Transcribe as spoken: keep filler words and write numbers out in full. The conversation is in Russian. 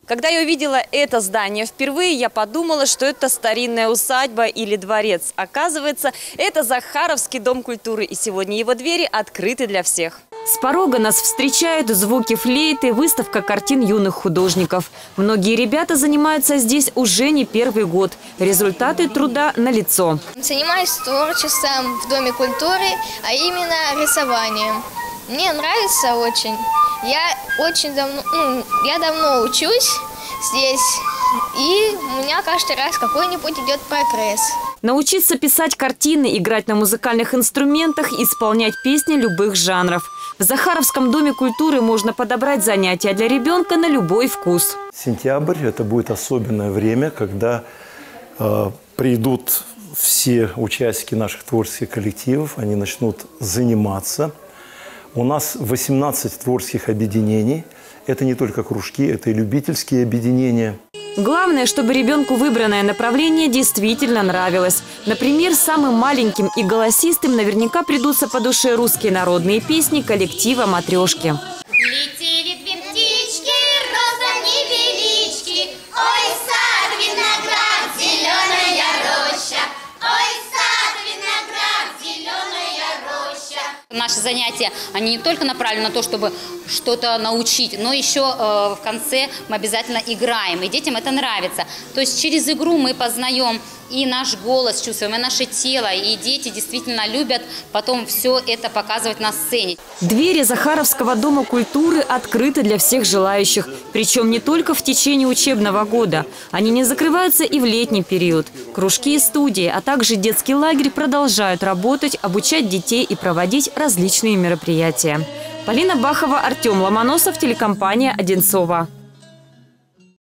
Когда я увидела это здание впервые, я подумала, что это старинная усадьба или дворец. Оказывается, это Захаровский дом культуры, и сегодня его двери открыты для всех. С порога нас встречают звуки флейты, выставка картин юных художников. Многие ребята занимаются здесь уже не первый год. Результаты труда налицо. Занимаюсь творчеством в Доме культуры, а именно рисованием. Мне нравится очень. Я очень давно, ну, я давно учусь здесь, и у меня каждый раз какой-нибудь идет прогресс. Научиться писать картины, играть на музыкальных инструментах, исполнять песни любых жанров. В Захаровском доме культуры можно подобрать занятия для ребенка на любой вкус. Сентябрь – это будет особенное время, когда э, придут все участники наших творческих коллективов, они начнут заниматься. У нас восемнадцать творческих объединений. Это не только кружки, это и любительские объединения. Главное, чтобы ребенку выбранное направление действительно нравилось. Например, самым маленьким и голосистым наверняка придутся по душе русские народные песни коллектива «Матрешки». Летели две птички, роза невелички. Ой, сад, виноград, зеленая роща. Ой, сад, виноград, зеленая роща. Наши занятия, они не только направлены на то, чтобы что-то научить, но еще э, в конце мы обязательно играем, и детям это нравится. То есть через игру мы познаем и наш голос, чувствуем, и наше тело, и дети действительно любят потом все это показывать на сцене. Двери Захаровского дома культуры открыты для всех желающих, причем не только в течение учебного года. Они не закрываются и в летний период. Кружки и студии, а также детский лагерь продолжают работать, обучать детей и проводить различные мероприятия. Полина Бахова, Артем Ломоносов, телекомпания «Одинцово».